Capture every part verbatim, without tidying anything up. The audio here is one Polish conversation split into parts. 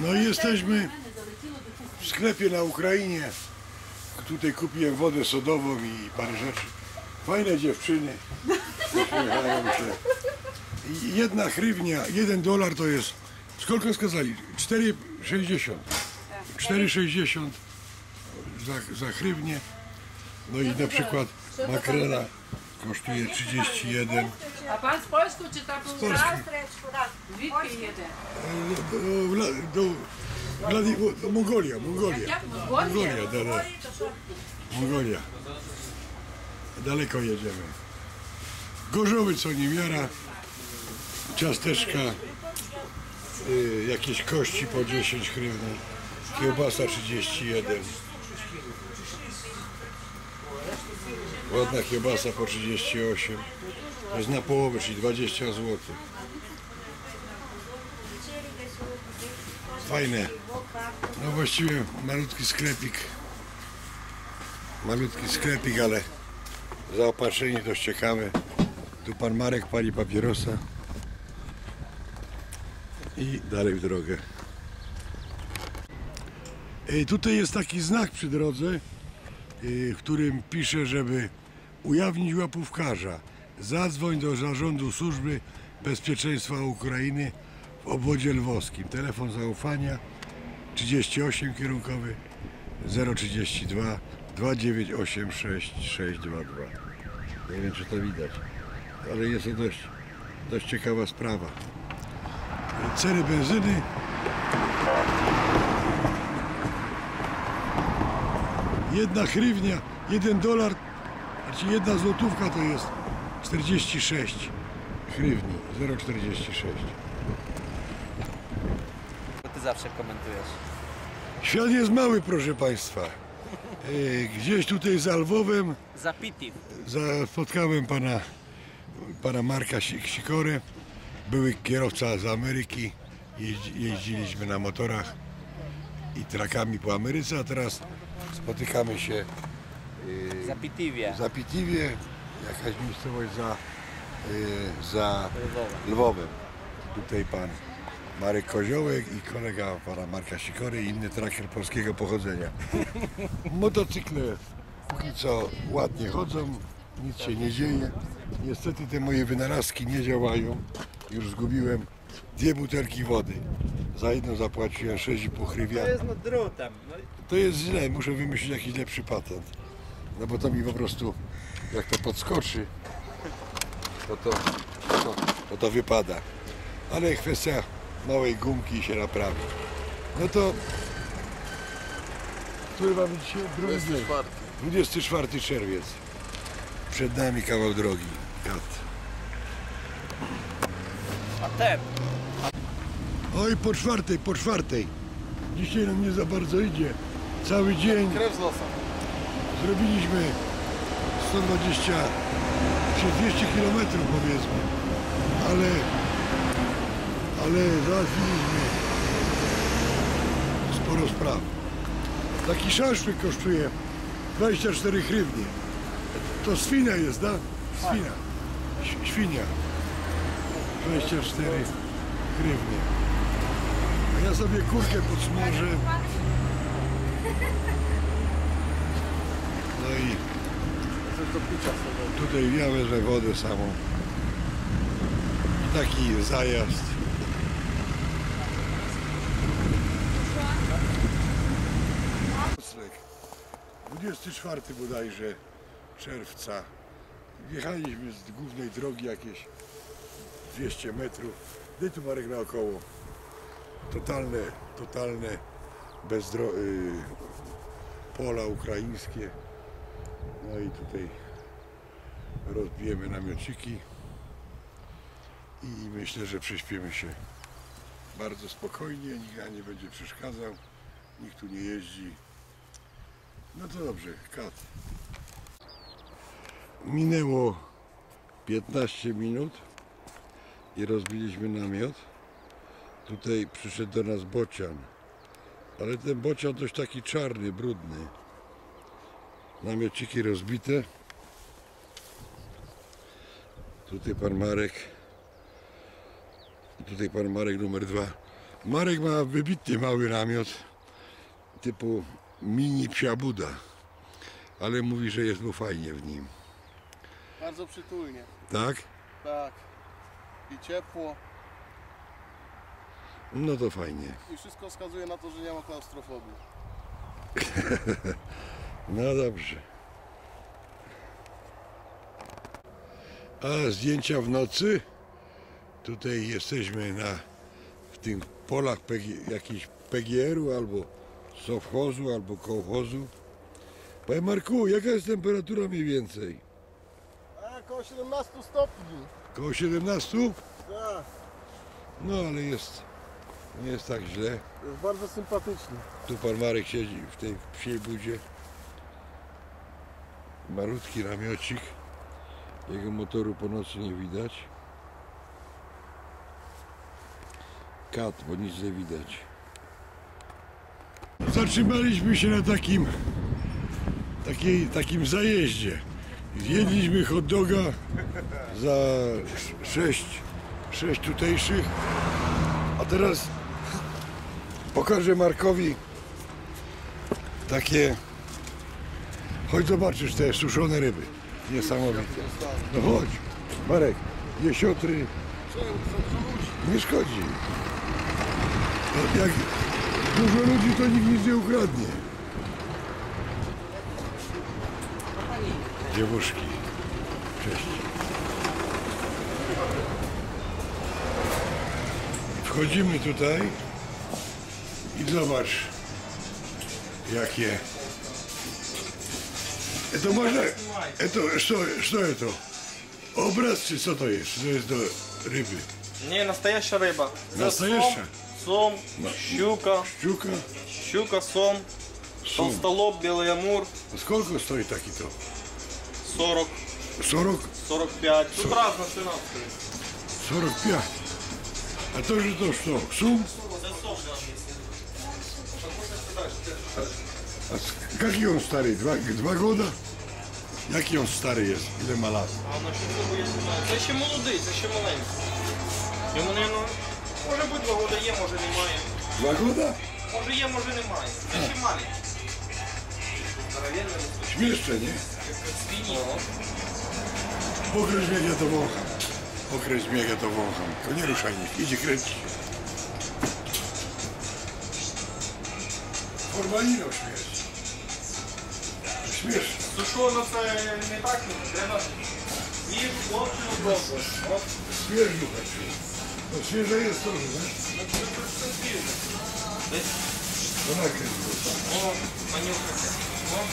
No i jesteśmy w sklepie na Ukrainie. Tutaj kupiłem wodę sodową i parę rzeczy. Fajne dziewczyny. Uśmiechają się. I jedna hrywnia, jeden dolar to jest, skолько skazali? cztery sześćdziesiąt. cztery sześćdziesiąt za, za hrywnię. No i na przykład makrela kosztuje trzydzieści jeden. A pan z Polsku czy tam Z Polski. Звідки їде? Do, do, do Mongolia, Mongolia. Jak? Mongolia? Mongolia, da, da. Mongolia. Daleko jedziemy. Gorzowy co niemiara. Ciasteczka. Y, jakieś kości po dziesięć hrywni. Kiełbasa trzydzieści jeden. Ładna kiełbasa po trzydzieści osiem. To jest na połowę, czyli dwadzieścia złotych. Fajne. No właściwie malutki sklepik. Malutki sklepik, ale zaopatrzeni to ciekawe. Tu pan Marek pali papierosa. I dalej w drogę. I tutaj jest taki znak przy drodze, w którym pisze, żeby ujawnić łapówkarza. Zadzwoń do Zarządu Służby Bezpieczeństwa Ukrainy w obwodzie lwowskim. Telefon zaufania trzydzieści osiem kierunkowy zero trzydzieści dwa dwa dziewięć osiem sześć sześć dwa dwa. Nie wiem, czy to widać, ale jest to dość, dość ciekawa sprawa. Ceny benzyny. Jedna hrywnia, jeden dolar, znaczy jedna złotówka to jest czterdzieści sześć hrywni, zero czterdzieści sześć. Ty zawsze komentujesz. Świat jest mały, proszę Państwa. Gdzieś tutaj za Lwowem Zapitiv. spotkałem pana, pana Marka Sikorę, były kierowca z Ameryki. Jeździliśmy na motorach i trakami po Ameryce, a teraz spotykamy się W Zapitiwie. w Zapitiwie, jakaś miejscowość za, za Lwowem. Lwowem. Tutaj pan Marek Koziołek i kolega pana Marka Sikory i inny traker polskiego pochodzenia. Motocykle póki co ładnie chodzą, nic się nie dzieje. Niestety te moje wynalazki nie działają. Już zgubiłem dwie butelki wody. Za jedną zapłaciłem sześć i pół hrywia. To jest no drutem. No i... To jest źle, muszę wymyślić jakiś lepszy patent. No bo to mi po prostu, jak to podskoczy, to to, to, to, to wypada. Ale kwestia małej gumki się naprawi. No to... Który mamy dzisiaj? Drugi dzień. dwudziesty czwarty czerwiec. Przed nami kawał drogi. Kat. A ten? Oj, po czwartej, po czwartej. Dzisiaj nam nie za bardzo idzie. Cały dzień Krew z nosem. zrobiliśmy sto dwadzieścia, dwieście kilometrów powiedzmy. Ale, ale załatwiliśmy sporo spraw. Taki szaszłyk kosztuje dwadzieścia cztery hrywnie. To świnia jest, da? Świnia. Ś- Świnia. dwadzieścia cztery hrywnie. A ja sobie kurkę podsmażę. No i tutaj ja wezmę wodę samą. I taki zajazd. dwudziestego czwartego bodajże czerwca. Wjechaliśmy z głównej drogi jakieś dwieście metrów. Daj tu Marek naokoło. Totalne, totalne bezdro... Y, pola ukraińskie. No i tutaj rozbijemy namiociki i myślę, że prześpimy się bardzo spokojnie, nikt nam nie będzie przeszkadzał, nikt tu nie jeździ. No to dobrze, kat. Minęło piętnaście minut i rozbiliśmy namiot. Tutaj przyszedł do nas bocian, ale ten bocian dość taki czarny, brudny. Namiociki rozbite. Tutaj pan Marek. Tutaj pan Marek numer dwa Marek ma wybitnie mały namiot typu mini psia Buda, ale mówi, że jest mu fajnie w nim. Bardzo przytulnie. Tak? Tak. I ciepło. No to fajnie. I wszystko wskazuje na to, że nie ma klaustrofobii. No dobrze. A zdjęcia w nocy? Tutaj jesteśmy na w tych polach P G, jakichś P G R-u albo sowchozu, albo kołchozu. Panie Marku, jaka jest temperatura mniej więcej? A około siedemnaście stopni. Koło siedemnastu? Tak. No ale jest, nie jest tak źle. Jest bardzo sympatycznie. Tu pan Marek siedzi w tej psiej budzie. Malutki namiocik. Jego motoru po nocy nie widać. Kat, bo nic nie widać. Zatrzymaliśmy się na takim takiej, takim zajeździe. Zjedliśmy hot doga za sześć, sześć tutejszych. A teraz pokażę Markowi takie. Chodź zobaczysz te suszone ryby. Niesamowite. No chodź, Marek, jesiotry. Nie szkodzi. No, jak dużo ludzi, to nikt nic nie ukradnie. Dziewuszki. Cześć. Wchodzimy tutaj i zobacz, jakie. To można. To, co, co to? Obraz czy co to jest? To jest do ryby. Не, настоящая рыба. Это Настоящая? Сом, сом, щука, Щука. щука, сом, Сом. толстолоб, белый амур, A skолько stoi taki to? сорок, сорок? сорок пять. Тут разная цена. сорок пять. А то же то что? Сум? Это сом, да. A s- jaki on stary? Dwa, dwa года? Jaki on stary jest? Ile ma lat? А на щуку я не знаю. Це ще молодий, це ще маленький. Йому, наверное, може бути два года є, може немає. Dwa года? Може є, може немає. Це ще маленький. Здоровенний. Śmieszcze, nie? Свині. Pokryć mnie, ja to wącham. Pokryć mnie, ja to wącham. To nie ruszaj nic, idzie kręcić. Formalino śmierć. Śmieszne. Сушоно це не так, треба їх хлопчину добре. От, Свieżu хочу. No świeże jest to, nie? ну це це свіже. Десь, To nakręć go tam. о, манюкайте. О,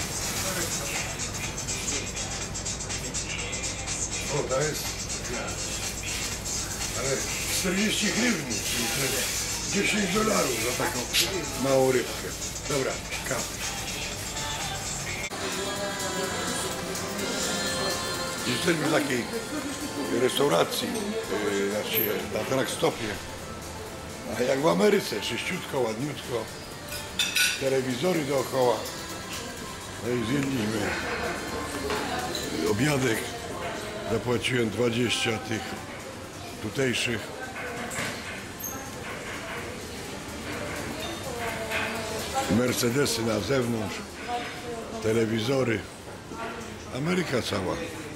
O, to jest. Ale czterdzieści hrywni, czyli tyle. dziesięć dolarów za taką małą rybkę. Dobra, kawę. Jesteśmy w takiej restauracji, yy, znaczy na Trackstopie. A jak w Ameryce, czyściutko, ładniutko. Telewizory dookoła. No i zjedliśmy obiadek. Zapłaciłem dwadzieścia tych tutejszych. Mercedesy na zewnątrz, telewizory. Ameryka cała.